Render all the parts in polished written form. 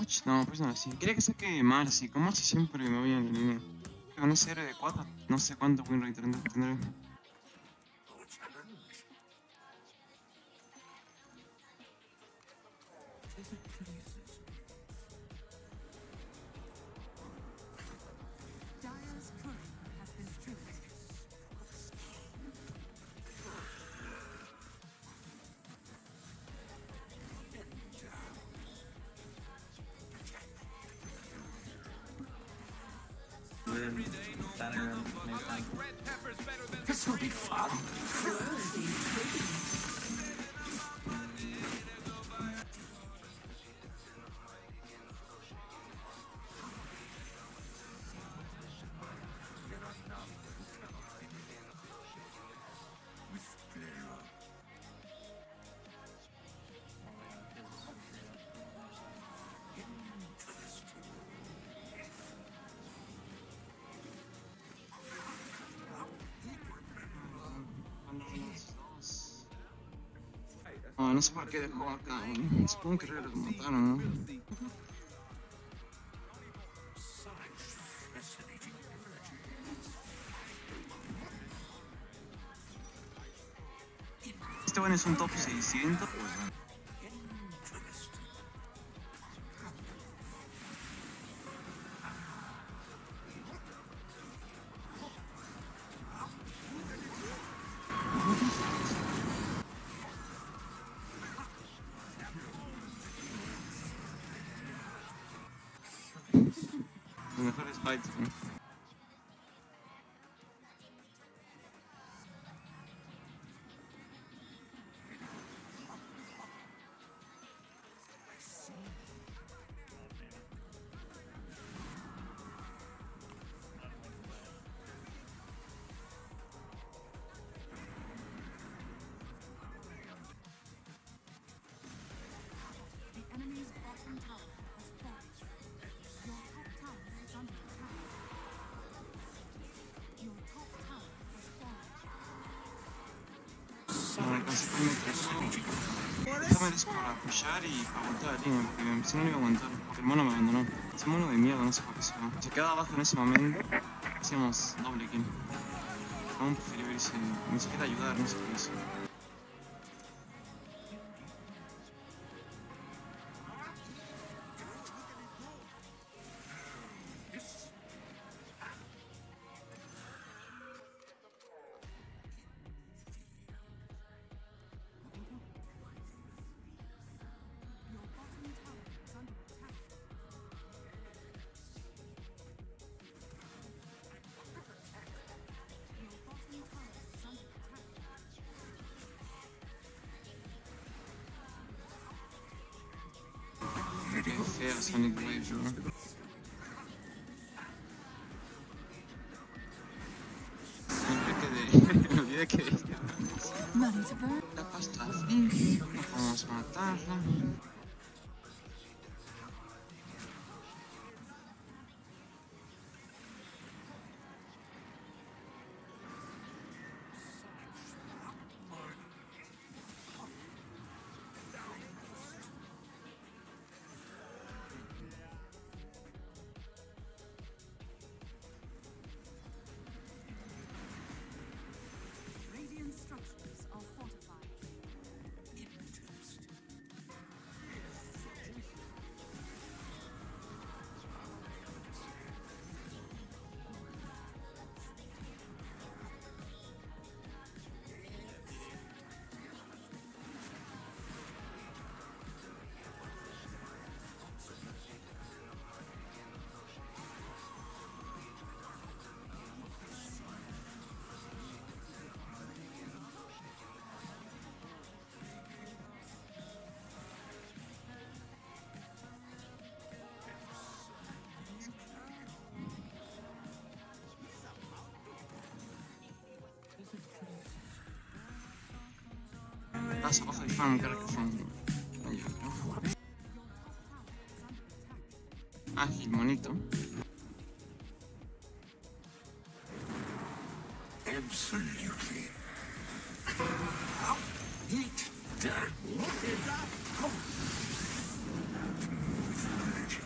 No, pues no así. Quería que saque Marcy. Con Marcy siempre me voy en línea. Con ese héroe de 4, no sé cuánto win rate tendré. This will be fun. No sé por qué dejó acá. Supongo que los mataron, ¿no? Este bueno es un top 600. Los mejores fights, ¿no? No alcancé con mi déjame eso para apoyar y para aguantar la línea, porque si no lo iba a aguantar, porque el mono me abandonó. Ese mono de mierda, no sé por qué se va. Si quedaba abajo en ese momento, hacíamos doble kill. Aún preferiría irse, ni siquiera ayudar, no sé qué hizo. Qué feo Sonic Wave, ¿no? Me olvidé que la pasta free, no podemos matarla. Abajo hay fan, creo que fan. Ágil, monito. Absolutely. Eat dirt.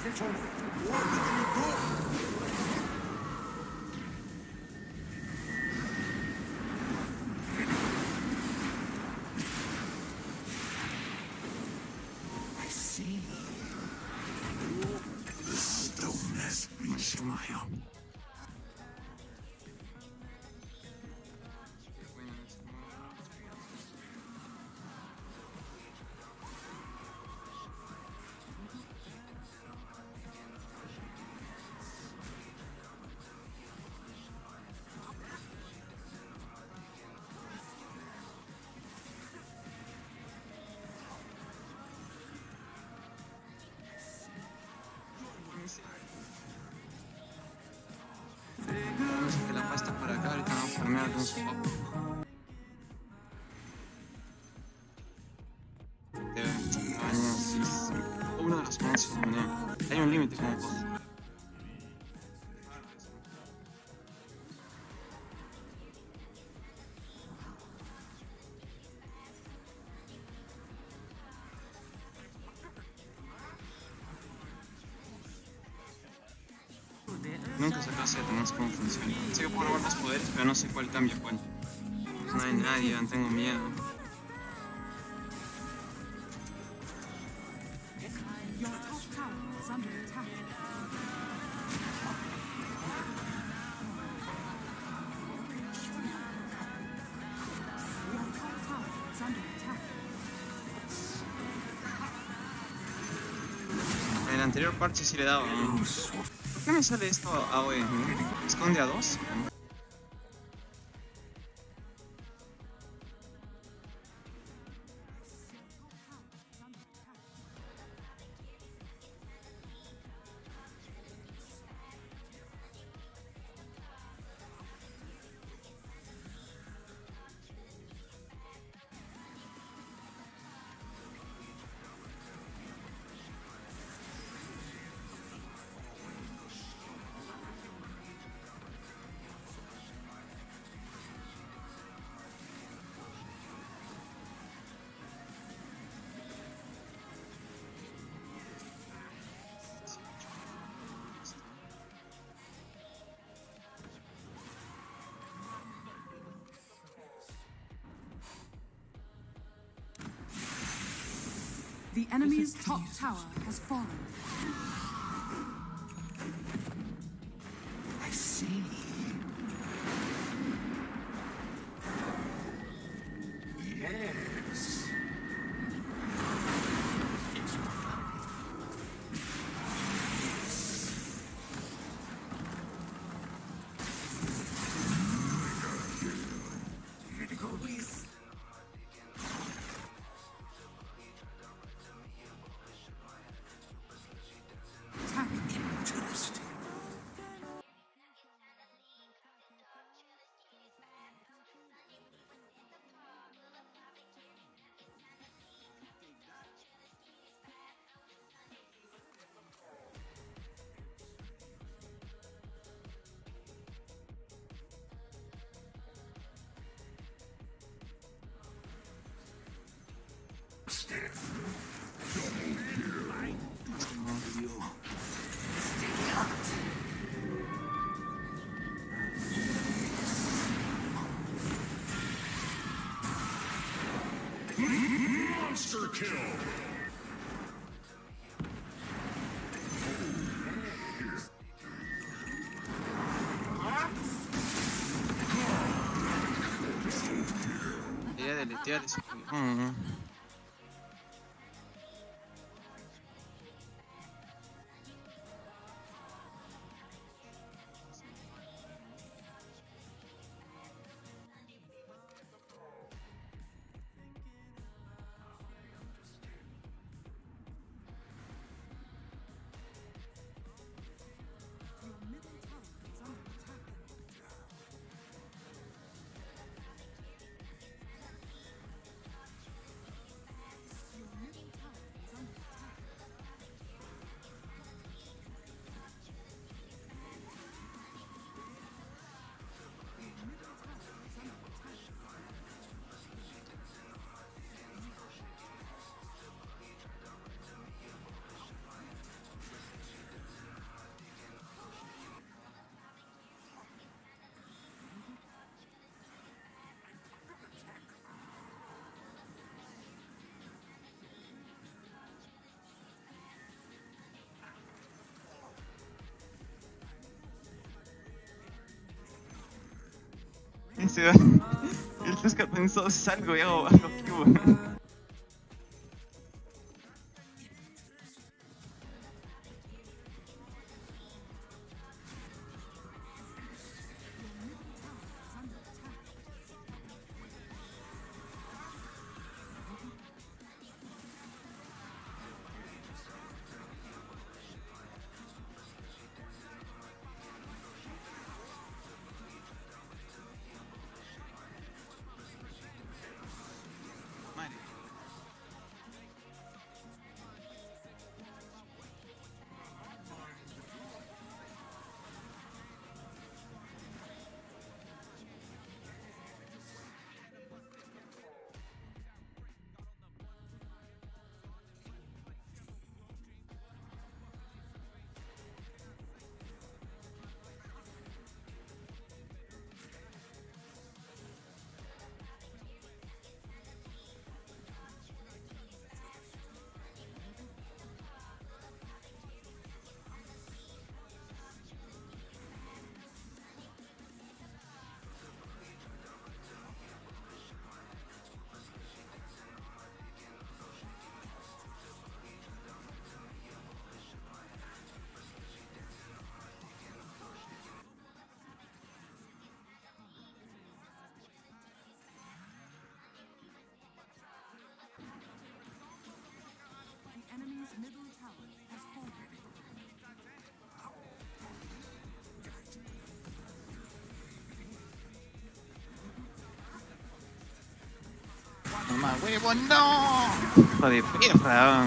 I see. The stone has reached my arm. Vamos a que la pasta por acá, ahorita vamos a farmear con su pop. Uno de los monstruos de manera. Hay un límite como pop. Nunca se trata de tener cómo funciona. Sé que puedo robar los poderes, pero no sé cuál cambia cuál. No hay nadie, tengo miedo. Your top tower is under attack. Your top tower is under attack. En el anterior parche sí le daba, ¿no? ¿Por qué me sale esto AOE? ¿Esconde a 2? The enemy's top tower has fallen. I see. Yes. It's Attack. interesting. Step. Double kill. You. Stay out. Monster kill! Quería deletear ese juego. Your middle tower is under attack. Sí, el Tuscar pensó, salgo y hago Q. Madre. The enemy's middle tower has fallen. Mamá, huevo, no. Hijo de perra.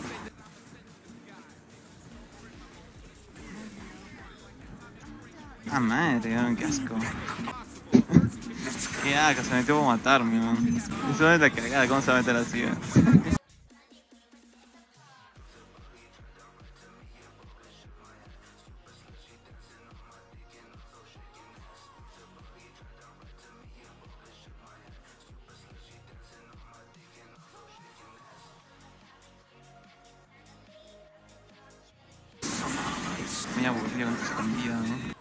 Ah, madre, qué asco. Qué asco, se metió para matarme, man. Eso es la cagada, ¿cómo se va a meter así? Me aburrido con esta escondida, ¿no?